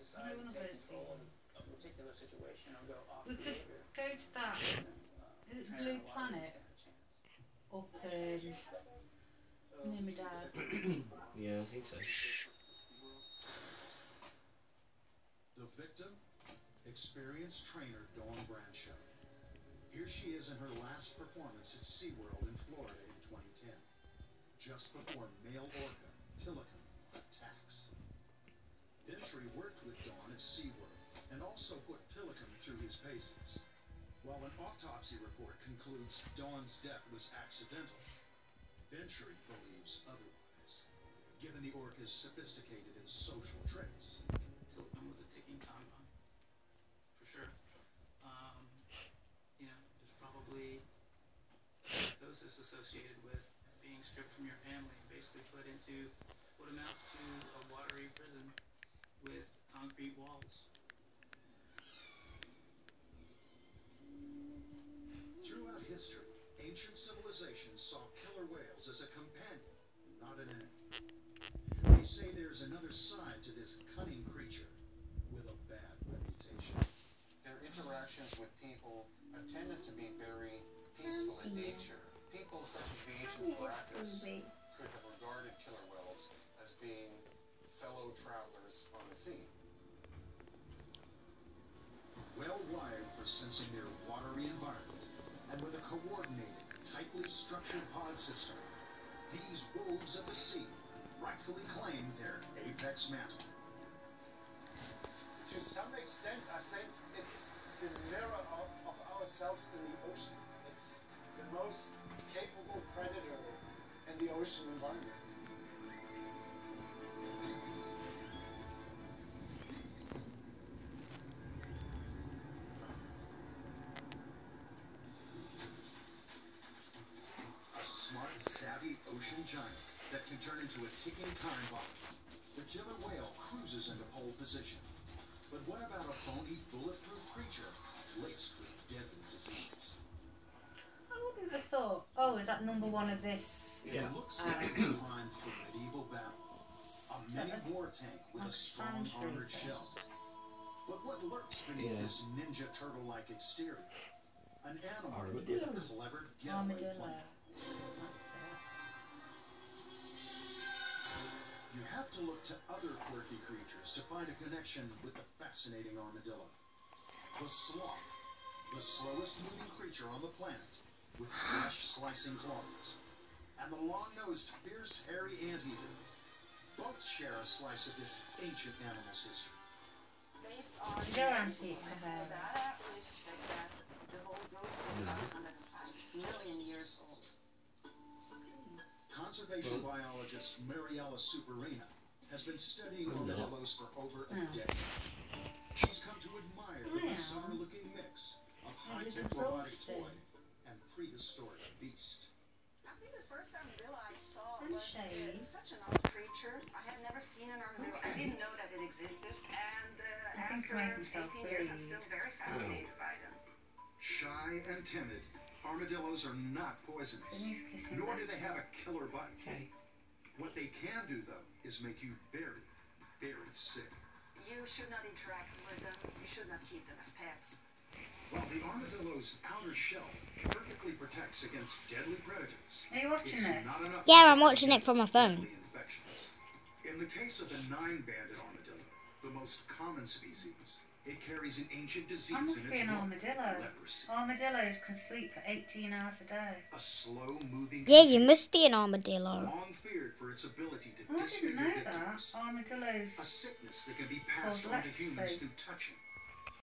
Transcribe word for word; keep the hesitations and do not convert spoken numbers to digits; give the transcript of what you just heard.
decide to take control of a particular situation or go off we behavior. We could go to that. Is it Blue Planet? Up um, near my dad. Yeah, I think so. The victim? Experienced trainer Dawn Brancheau. Here she is in her last performance at SeaWorld in Florida in twenty ten. Just before male orca, Tilikum, attacks. Ventry worked with Dawn at SeaWorld and also put Tilikum through his paces. While an autopsy report concludes Dawn's death was accidental, Ventry believes otherwise, given the orca's sophisticated and social traits. Tilikum was a ticking time bomb, for sure. Um, you know, there's probably psychosis associated with being stripped from your family and basically put into what amounts to a watery prison with concrete walls. Throughout history, ancient civilizations saw killer whales as a companion, not an enemy. They say there's another side to this cunning creature with a bad reputation. Their interactions with people have tended to be very peaceful in nature. People such as the ancient Caracas could have regarded killer whales as being fellow travelers on the sea. Well wired for sensing their watery environment, and with a coordinated, tightly structured pod system, these wolves of the sea rightfully claim their apex mantle. To some extent, I think it's the mirror of, of ourselves in the ocean. It's the most capable predator in the ocean environment. A smart, savvy ocean giant that can turn into a ticking time bomb. The killer whale cruises into pole position. But what about a bony, bulletproof creature laced with deadly disease? I wouldn't have thought, oh, is that number one of this? It Yeah. looks Um, like it's primed for medieval battle. A mini war tank with a strong armored shell. But what lurks beneath Yeah. this ninja turtle-like exterior? An animal with Armadillo. a clever getaway Armadillo. plan. That's You have to look to other quirky creatures to find a connection with the fascinating armadillo. The sloth, the slowest moving creature on the planet, with flesh-slicing claws. And the long-nosed, fierce, hairy anteater. Both share a slice of this ancient animal's history. Based on it. Your auntie. medical data, we suspect that the whole group is about one hundred five million years old. Conservation biologist Mariella Superina has been studying armadillos for over a decade. She's come to admire the bizarre-looking mix of high-tech robotic toy and prehistoric beast. I think the first armadillo I saw was Shade. uh, such an odd creature. I had never seen an armadillo. I didn't know that it existed. And uh, I think after make yourself eighteen years, I'm very- still very fascinated by them. Shy and timid, armadillos are not poisonous, Denise kissing nor back. do they have a killer bite. Okay. What they can do, though, is make you very, very sick. You should not interact with them. You should not keep them as pets. While the armadillo's outer shell perfectly protects against deadly predators, Are you watching it's this? not enough Yeah, I'm to watching it against from my phone. deadly infections. In the case of the nine-banded armadillo, the most common species, it carries an ancient disease I must in be its an blood, armadillo. leprosy. Armadillos can sleep for eighteen hours a day. A slow-moving Yeah, you disease, must be an armadillo. long feared for its ability to Oh, I didn't disfigure know that. victims. Armadillos. A sickness that can be passed Called on to humans leprosy. through touching